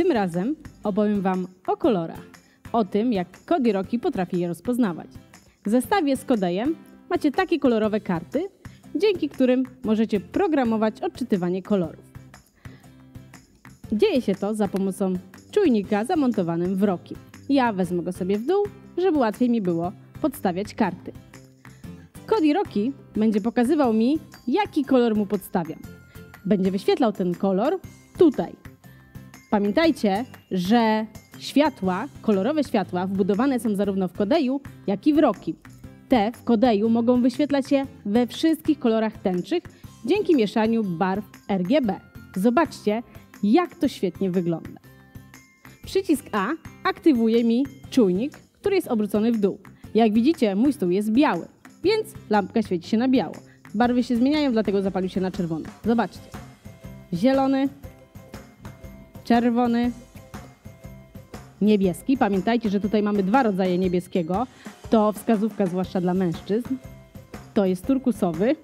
Tym razem opowiem Wam o kolorach, o tym, jak Cody Rocky potrafi je rozpoznawać. W zestawie z Codejem macie takie kolorowe karty, dzięki którym możecie programować odczytywanie kolorów. Dzieje się to za pomocą czujnika zamontowanym w Rocky. Ja wezmę go sobie w dół, żeby łatwiej mi było podstawiać karty. Cody Rocky będzie pokazywał mi, jaki kolor mu podstawiam. Będzie wyświetlał ten kolor tutaj. Pamiętajcie, że kolorowe światła wbudowane są zarówno w Codeju, jak i w Rocky. Te w Codeju mogą wyświetlać się we wszystkich kolorach tęczych dzięki mieszaniu barw RGB. Zobaczcie, jak to świetnie wygląda. Przycisk A aktywuje mi czujnik, który jest obrócony w dół. Jak widzicie, mój stół jest biały, więc lampka świeci się na biało. Barwy się zmieniają, dlatego zapalił się na czerwono. Zobaczcie. Zielony, czerwony, niebieski. Pamiętajcie, że tutaj mamy dwa rodzaje niebieskiego. To wskazówka zwłaszcza dla mężczyzn. To jest turkusowy,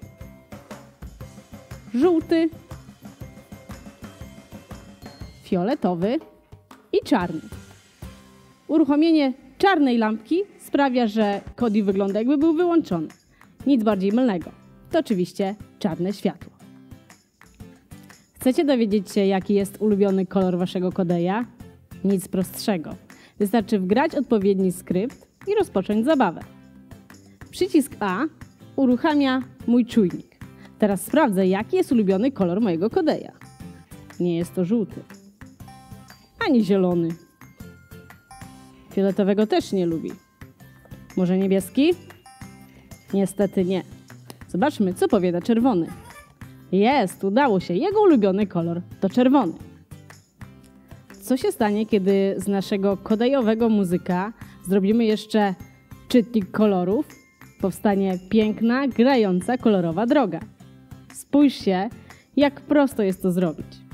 żółty, fioletowy i czarny. Uruchomienie czarnej lampki sprawia, że Cody wygląda, jakby był wyłączony. Nic bardziej mylnego. To oczywiście czarne światło. Chcecie dowiedzieć się, jaki jest ulubiony kolor waszego Codeja? Nic prostszego. Wystarczy wgrać odpowiedni skrypt i rozpocząć zabawę. Przycisk A uruchamia mój czujnik. Teraz sprawdzę, jaki jest ulubiony kolor mojego Codeja. Nie jest to żółty, ani zielony. Fioletowego też nie lubi. Może niebieski? Niestety nie. Zobaczmy, co powiada czerwony. Jest, udało się. Jego ulubiony kolor to czerwony. Co się stanie, kiedy z naszego kodejowego muzyka zrobimy jeszcze czytnik kolorów? Powstanie piękna, grająca kolorowa droga. Spójrzcie, jak prosto jest to zrobić.